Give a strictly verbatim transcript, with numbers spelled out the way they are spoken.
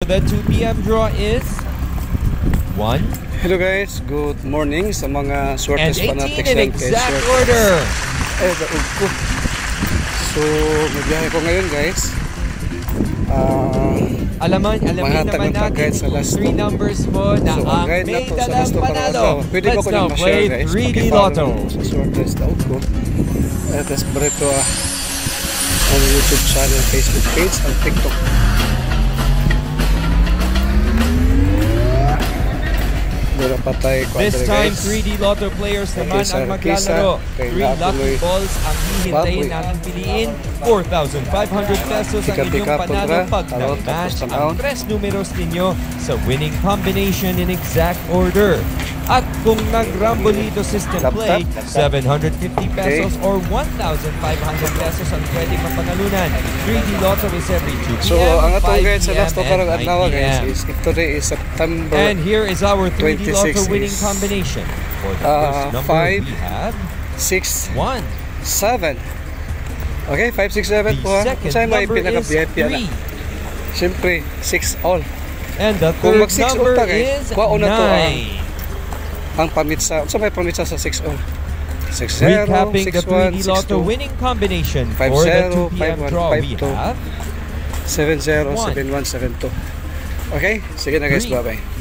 the two P M draw is one. Hello guys, good morning sa mga And Swertes eighteen fanatics in ng exact Swertes. order. Eh, daog ko. So, magbiyahe ko ngayon guys. Uh, Alaman, alamin naman natin sa Lasto. three numbers po na so, ang guide na may to sa dalang Lasto para panalo. ano. Pwede Let's ba ko now nang play ma-share guys? three D Pakipalo Lotto. sa Swertes daog ko. At tas barito ah. Ang YouTube channel, Facebook page, ang TikTok. This time, three D Lotto players naman ang maglalaro. Three lucky balls ang hihintayin natin piliin. four thousand five hundred pesos ang inyong panalo pag na-match ang tres numeros ninyo sa winning combination in exact order. At kung nag-Rambolito system play, seven hundred fifty pesos or one thousand five hundred pesos ang pwedeng mapanalunan. three D Lotto is every two P M, so, ang atong guys sa five Lasto P M, karong and adlaw nine P M. guys is if today is September And here is our three D Lotto winning is, combination. For the uh, first number five, we have six, one. seven. Okay, five, six, seven po ha. The second Saan may number is pinaka-V I P na? three. Siyempre, six all. And the Kung third mag six number all ta guys, is kuha na to ang, nine. ang pamitsa. Saan may pamitsa sa six all? six zero, Recapping the six one, three D six Lotto two, winning combination five for the zero, two P five M one, draw five we two, have seven zero, one. seven one, seven two. Okay, sige na guys, Three. bye bye.